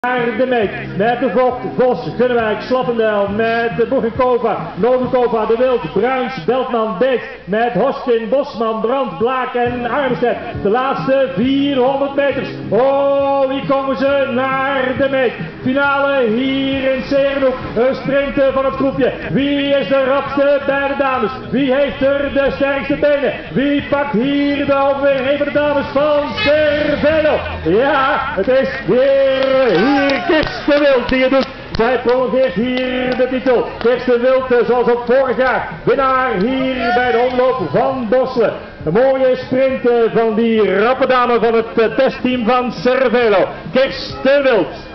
Naar de meet, met de Vogt, Vos, Gunnewijk, Slappendijl, met Boegenkova, Novenkova, De Wild, Bruins, Beltman, Beek, met Hoskin, Bosman, Brandt, Blaak en Armstead. De laatste 400 meters. Oh, hier komen ze naar de meet. Finale hier in Serenhoek. Een sprinten van het groepje. Wie is de rapste bij de dames? Wie heeft er de sterkste benen? Wie pakt hier de overwinning? Een van de dames van Cervelo. Ja, het is weer Kirsten Wild die het doet. Zij prolongeert hier de titel. Kirsten Wild, zoals ook vorig jaar, winnaar hier bij de omloop van Bosselen. Een mooie sprint van die rappe dame van het testteam van Cervelo. Kirsten Wild.